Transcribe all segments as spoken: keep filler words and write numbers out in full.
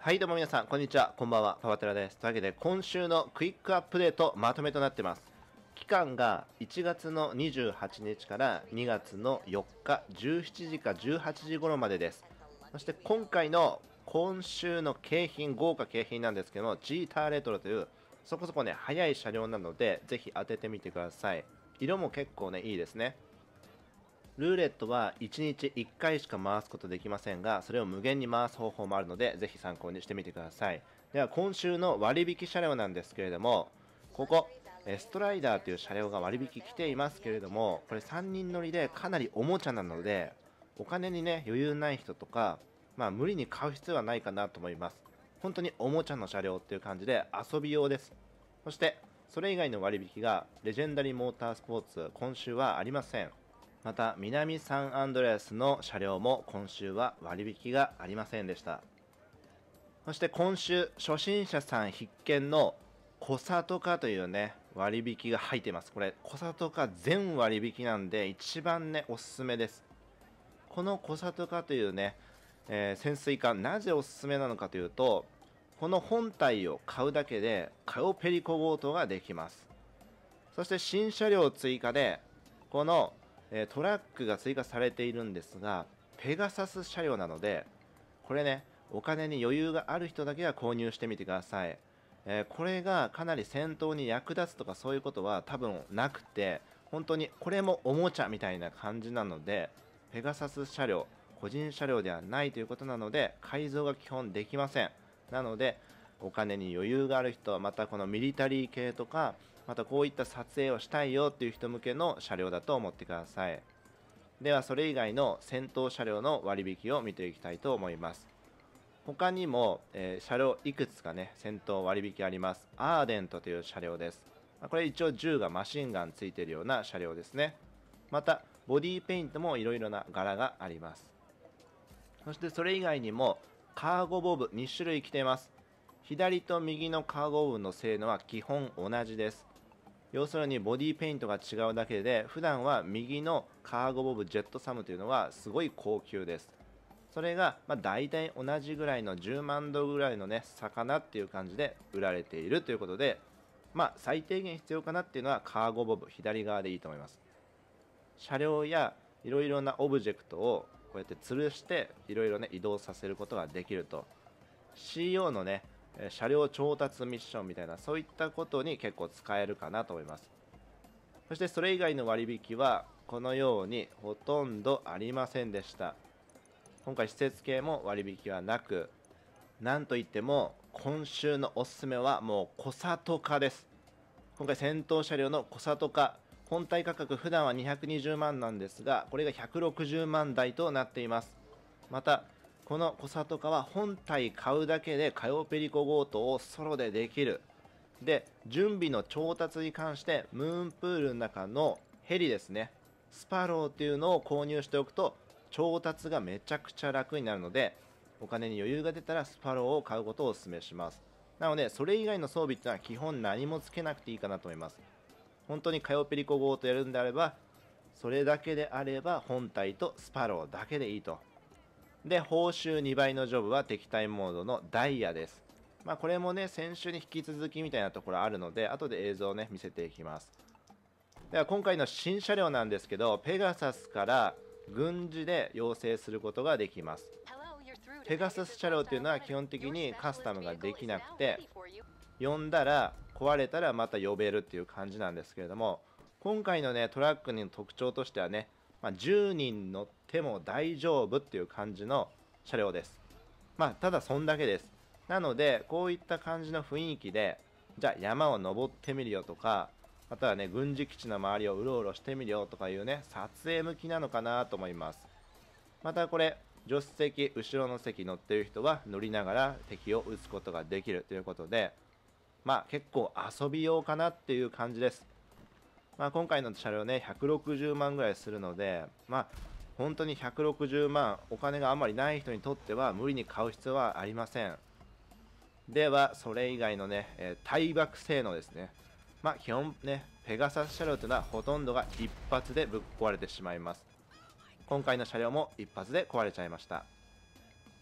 はい、どうも皆さん、こんにちは。こんばんは。パパテラです。というわけで、今週のクイックアップデートまとめとなってます。期間がいちがつのにじゅうはちにちからにがつのよっか、じゅうしちじかじゅうはちじ頃までです。そして今回の今週の景品、豪華景品なんですけども、チーターレトロというそこそこね、速い車両なので、ぜひ当ててみてください。色も結構ね、いいですね。ルーレットはいちにちいっかいしか回すことできませんが、それを無限に回す方法もあるので、ぜひ参考にしてみてください。では、今週の割引車両なんですけれども、ここ、ストライダーという車両が割引来ていますけれども、これさんにん乗りでかなりおもちゃなので、お金にね、余裕ない人とか、まあ無理に買う必要はないかなと思います。本当におもちゃの車両っていう感じで遊び用です。そして、それ以外の割引が、レジェンダリーモータースポーツ、今週はありません。また南サンアンドレアスの車両も今週は割引がありませんでした。そして今週初心者さん必見のコサトカというね割引が入っています。これコサトカ全割引なんで一番ねおすすめです。このコサトカというね、えー、潜水艦なぜおすすめなのかというと、この本体を買うだけでカヨペリコ強盗ができます。そして新車両追加でこのトラックが追加されているんですが、ペガサス車両なので、これね、お金に余裕がある人だけは購入してみてください。えー、これがかなり戦闘に役立つとかそういうことは多分なくて、本当にこれもおもちゃみたいな感じなので、ペガサス車両、個人車両ではないということなので、改造が基本できません。なので、お金に余裕がある人、またこのミリタリー系とか、またこういった撮影をしたいよっていう人向けの車両だと思ってください。ではそれ以外の戦闘車両の割引を見ていきたいと思います。他にも、えー、車両いくつかね戦闘割引あります。アーデントという車両です。これ一応銃がマシンガンついているような車両ですね。またボディペイントもいろいろな柄があります。そしてそれ以外にもカーゴボブに種類来ています。左と右のカーゴボブの性能は基本同じです。要するにボディペイントが違うだけで、普段は右のカーゴボブジェットサムというのはすごい高級です。それがまあ大体同じぐらいのじゅうまんドルぐらいのね魚っていう感じで売られているということで、まあ最低限必要かなっていうのはカーゴボブ左側でいいと思います。車両やいろいろなオブジェクトをこうやって吊るしていろいろね移動させることができると。 シーオー のね車両調達ミッションみたいなそういったことに結構使えるかなと思います。そしてそれ以外の割引はこのようにほとんどありませんでした。今回施設系も割引はなく、なんといっても今週のおすすめはもうコサトカです。今回戦闘車両のコサトカ、本体価格普段はにひゃくにじゅうまんなんですが、これがひゃくろくじゅうまん台となっています。またこのコサトカは本体買うだけでカヨペリコ強盗をソロでできる。で、準備の調達に関してムーンプールの中のヘリですね、スパローっていうのを購入しておくと調達がめちゃくちゃ楽になるので、お金に余裕が出たらスパローを買うことをお勧めします。なのでそれ以外の装備ってのは基本何もつけなくていいかなと思います。本当にカヨペリコ強盗やるんであれば、それだけであれば本体とスパローだけでいいと。で、報酬にばいのジョブは敵対モードのダイヤです。まあこれもね、先週に引き続きみたいなところあるので、後で映像をね、見せていきます。では今回の新車両なんですけど、ペガサスから軍事で養成することができます。ペガサス車両というのは基本的にカスタムができなくて、呼んだら壊れたらまた呼べるっていう感じなんですけれども、今回のね、トラックの特徴としてはね、まあ、じゅうにん乗っても大丈夫っていう感じの車両です。まあ、ただそんだけです。なので、こういった感じの雰囲気で、じゃあ山を登ってみるよとか、またはね、軍事基地の周りをうろうろしてみるよとかいうね、撮影向きなのかなと思います。またこれ、助手席、後ろの席乗っている人は乗りながら敵を撃つことができるということで、まあ結構遊び用かなっていう感じです。まあ、今回の車両ね、ひゃくろくじゅうまんぐらいするので、まあ、本当にひゃくろくじゅうまん、お金があまりない人にとっては無理に買う必要はありません。では、それ以外のね、えー、対爆性能ですね。まあ、基本ね、ペガサス車両というのはほとんどが一発でぶっ壊れてしまいます。今回の車両も一発で壊れちゃいました。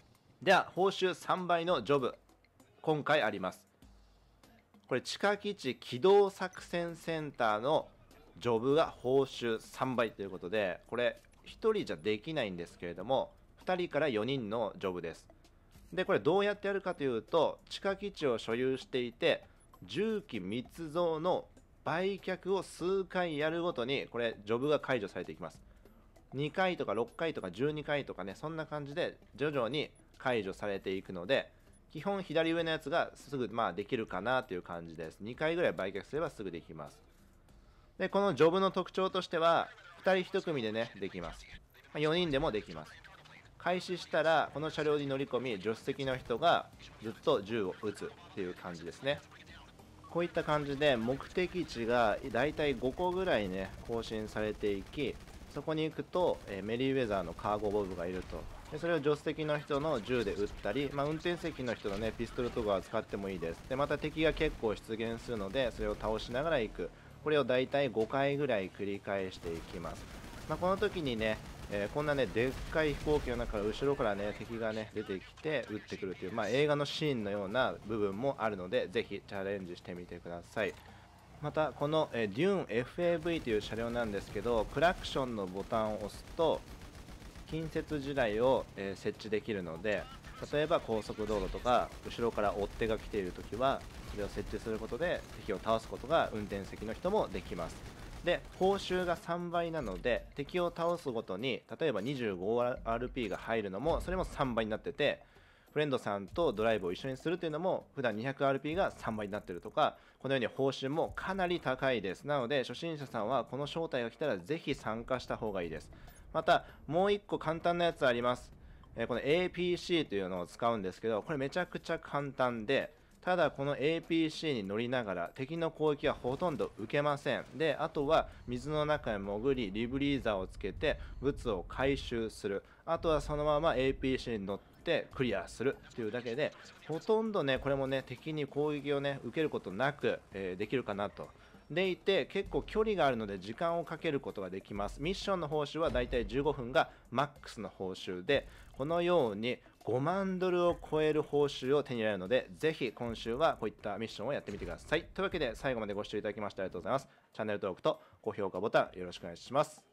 では報酬さんばいのジョブ今回あります。これ地下基地機動作戦センターのジョブが報酬さんばいということで、これひとりじゃできないんですけれどもふたりからよにんのジョブです。でこれどうやってやるかというと、地下基地を所有していて重機密造の売却を数回やるごとにこれジョブが解除されていきます。にかいとかろっかいとかじゅうにかいとかね、そんな感じで徐々に解除されていくので、基本左上のやつがすぐまあできるかなという感じです。にかいぐらい売却すればすぐできます。でこのジョブの特徴としてはふたりひと組でねできます。よにんでもできます。開始したらこの車両に乗り込み助手席の人がずっと銃を撃つっていう感じですね。こういった感じで目的地がだいたいごこぐらいね更新されていき、そこに行くと、えーメリーウェザーのカーゴボブがいると。でそれを助手席の人の銃で撃ったり、まあ、運転席の人のねピストルとかは使ってもいいです。でまた敵が結構出現するのでそれを倒しながら行く。これをだいたいごかいぐらい繰り返していきます。まあ、この時にね、えーこんなねでっかい飛行機の中から後ろからね敵がね出てきて撃ってくるという、まあ、映画のシーンのような部分もあるのでぜひチャレンジしてみてください。またこの、えー、デューン エフエーブイ という車両なんですけど、クラクションのボタンを押すと近接地雷を、えー設置できるので、例えば高速道路とか後ろから追っ手が来ているときはそれを設置することで敵を倒すことが運転席の人もできます。で報酬がさんばいなので敵を倒すごとに例えば にじゅうごアールピー が入るのもそれもさんばいになってて、フレンドさんとドライブを一緒にするというのも普段 にひゃくアールピー がさんばいになっているとか、このように報酬もかなり高いです。なので初心者さんはこの招待が来たらぜひ参加した方がいいです。またもういっこ簡単なやつあります。えーこの エーピーシー というのを使うんですけど、これめちゃくちゃ簡単で、ただこの エーピーシー に乗りながら敵の攻撃はほとんど受けません。であとは水の中へ潜りリブリーザーをつけて物を回収する、あとはそのまま エーピーシー に乗ってクリアするっていうだけで、ほとんどねこれもね敵に攻撃をね受けることなく、えーできるかなと。でいて結構距離があるので時間をかけることができます。ミッションの報酬はだいたいじゅうごふんがマックスの報酬で、このようにごまんドルを超える報酬を手に入れるので、ぜひ今週はこういったミッションをやってみてください。というわけで最後までご視聴いただきましてありがとうございます。チャンネル登録と高評価ボタンよろしくお願いします。